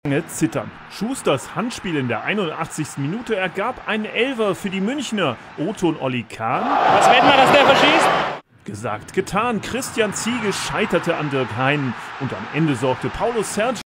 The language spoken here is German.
zittern. Schusters Handspiel in der 81. Minute ergab einen Elfer für die Münchner. Otto und Olli Kahn. Was wetten wir, dass der verschießt? Gesagt, getan. Christian Ziege scheiterte an Dirk Heinen. Und am Ende sorgte Paulo Sergio